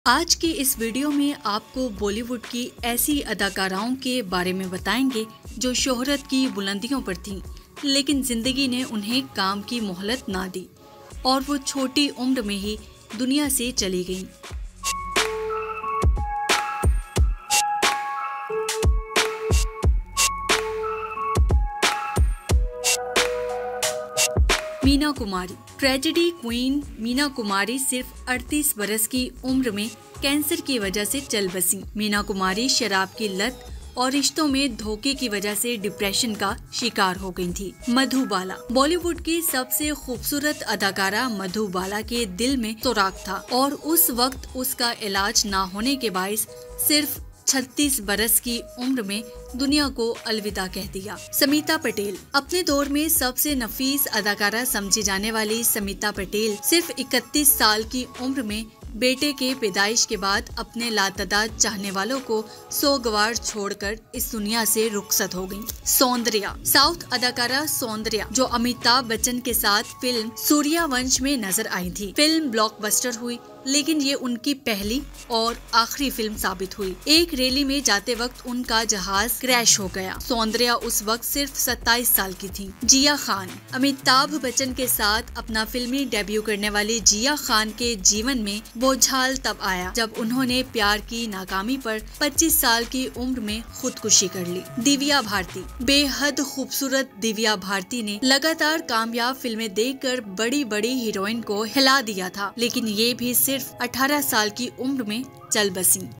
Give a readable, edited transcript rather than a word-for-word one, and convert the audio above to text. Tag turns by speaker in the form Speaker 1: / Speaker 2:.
Speaker 1: आज की इस वीडियो में आपको बॉलीवुड की ऐसी अदाकाराओं के बारे में बताएंगे जो शोहरत की बुलंदियों पर थीं, लेकिन जिंदगी ने उन्हें काम की मोहलत ना दी और वो छोटी उम्र में ही दुनिया से चली गईं। मीना कुमारी। ट्रेजेडी क्वीन मीना कुमारी सिर्फ 38 बरस की उम्र में कैंसर की वजह से चल बसी। मीना कुमारी शराब की लत और रिश्तों में धोखे की वजह से डिप्रेशन का शिकार हो गई थी। मधुबाला। बॉलीवुड की सबसे खूबसूरत अदाकारा मधुबाला के दिल में सुराग था और उस वक्त उसका इलाज ना होने के बायस सिर्फ 36 बरस की उम्र में दुनिया को अलविदा कह दिया। समीता पटेल। अपने दौर में सबसे नफीस अदाकारा समझी जाने वाली समीता पटेल सिर्फ 31 साल की उम्र में बेटे के पैदाइश के बाद अपने लातदाद चाहने वालों को सोगवार छोड़कर इस दुनिया से रुखसत हो गईं। सौंदर्या। साउथ अदाकारा सौंदर्या जो अमिताभ बच्चन के साथ फिल्म सूर्यवंश में नजर आई थी। फिल्म ब्लॉकबस्टर हुई, लेकिन ये उनकी पहली और आखिरी फिल्म साबित हुई। एक रैली में जाते वक्त उनका जहाज क्रैश हो गया। सौंदर्या उस वक्त सिर्फ 27 साल की थी। जिया खान। अमिताभ बच्चन के साथ अपना फिल्मी डेब्यू करने वाली जिया खान के जीवन में बोझाल तब आया जब उन्होंने प्यार की नाकामी पर 25 साल की उम्र में खुदकुशी कर ली। दिव्या भारती। बेहद खूबसूरत दिव्या भारती ने लगातार कामयाब फिल्में देखकर बड़ी बड़ी हीरोइन को हिला दिया था, लेकिन ये भी सिर्फ 18 साल की उम्र में चल बसी।